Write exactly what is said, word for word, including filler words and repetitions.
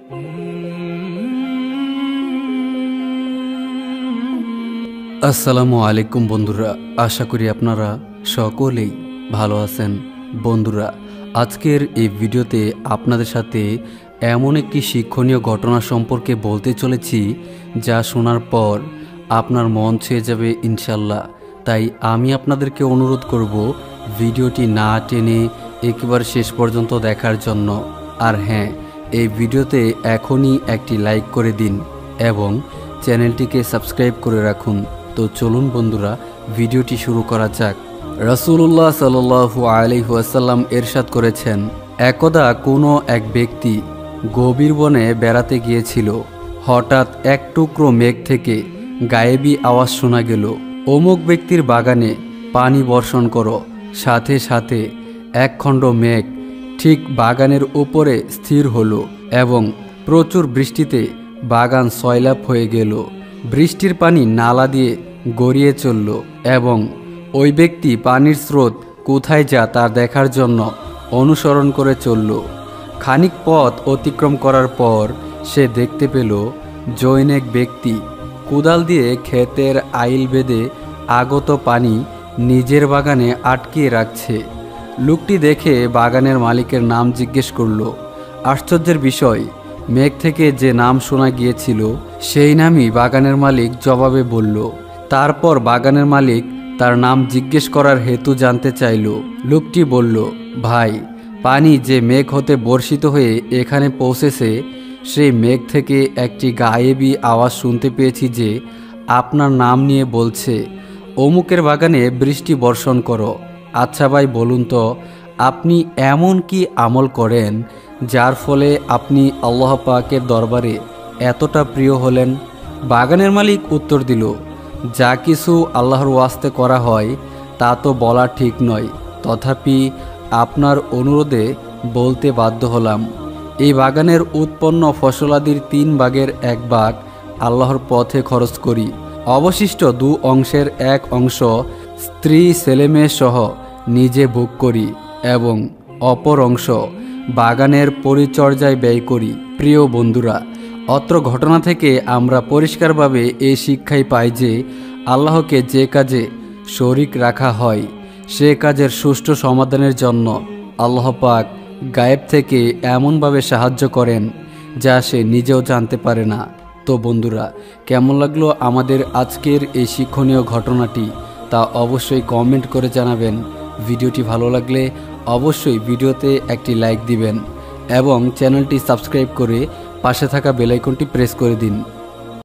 আসসালামু আলাইকুম বন্ধুরা, আশা করি আপনারা সকলেই ভালো আছেন। বন্ধুরা, আজকের এই ভিডিওতে আপনাদের সাথে এমন একটি শিক্ষণীয় ঘটনা সম্পর্কে বলতে চলেছি যা শোনার পর আপনার মন ছুঁয়ে যাবে ইনশাল্লাহ। তাই আমি আপনাদেরকে অনুরোধ করব ভিডিওটি না টেনে একেবারে শেষ পর্যন্ত দেখার জন্য। আর হ্যাঁ, এই ভিডিওতে এখনই একটি লাইক করে দিন এবং চ্যানেলটিকে সাবস্ক্রাইব করে রাখুন। তো চলুন বন্ধুরা, ভিডিওটি শুরু করা যাক। রাসূলুল্লাহ সাল্লাল্লাহু আলাইহি ওয়াসাল্লাম ইরশাদ করেছেন, একদা কোনো এক ব্যক্তি গভীর বনে বেড়াতে গিয়েছিল। হঠাৎ এক টুকরো মেঘ থেকে গায়েবী আওয়াজ শোনা গেল, অমুক ব্যক্তির বাগানে পানি বর্ষণ করো। সাথে সাথে এক খণ্ড মেঘ ঠিক বাগানের উপরে স্থির হলো এবং প্রচুর বৃষ্টিতে বাগান সয়লাব হয়ে গেল। বৃষ্টির পানি নালা দিয়ে গড়িয়ে চলল এবং ওই ব্যক্তি পানির স্রোত কোথায় যা তা দেখার জন্য অনুসরণ করে চলল। খানিক পথ অতিক্রম করার পর সে দেখতে পেল জৈনেক ব্যক্তি কোদাল দিয়ে ক্ষেতের আইল বেঁধে আগত পানি নিজের বাগানে আটকিয়ে রাখছে। লোকটি দেখে বাগানের মালিকের নাম জিজ্ঞেস করল। আশ্চর্যের বিষয়, মেঘ থেকে যে নাম শোনা গিয়েছিল সেই নামই বাগানের মালিক জবাবে বলল। তারপর বাগানের মালিক তার নাম জিজ্ঞেস করার হেতু জানতে চাইল। লোকটি বলল, ভাই, পানি যে মেঘ হতে বর্ষিত হয়ে এখানে পৌঁছেছে সেই মেঘ থেকে একটি গায়েবী আওয়াজ শুনতে পেয়েছি যে আপনার নাম নিয়ে বলছে, অমুকের বাগানে বৃষ্টি বর্ষণ করো। আচ্ছা ভাই, বলুন তো আপনি এমন কি আমল করেন যার ফলে আপনি আল্লাহ পাকের দরবারে এতটা প্রিয় হলেন? বাগানের মালিক উত্তর দিল, যা কিছু আল্লাহর ওয়াস্তে করা হয় তা তো বলা ঠিক নয়, তথাপি আপনার অনুরোধে বলতে বাধ্য হলাম। এই বাগানের উৎপন্ন ফসলাদির তিন ভাগের এক ভাগ আল্লাহর পথে খরচ করি, অবশিষ্ট দু অংশের এক অংশ স্ত্রী ছেলেমেয়ে সহ নিজে ভোগ করি এবং অপর অংশ বাগানের পরিচর্যায় ব্যয় করি। প্রিয় বন্ধুরা, অত্র ঘটনা থেকে আমরা পরিষ্কারভাবে এই শিক্ষাই পাই যে আল্লাহকে যে কাজে শরিক রাখা হয় সে কাজের সুষ্ঠু সমাধানের জন্য আল্লাহ পাক গায়েব থেকে এমনভাবে সাহায্য করেন যা সে নিজেও জানতে পারে না। তো বন্ধুরা, কেমন লাগলো আমাদের আজকের এই শিক্ষণীয় ঘটনাটি তা অবশ্যই কমেন্ট করে জানাবেন। ভিডিওটি ভালো লাগলে অবশ্যই ভিডিওতে একটি লাইক দিবেন এবং চ্যানেলটি সাবস্ক্রাইব করে পাশে থাকা বেল আইকনটি প্রেস করে দিন।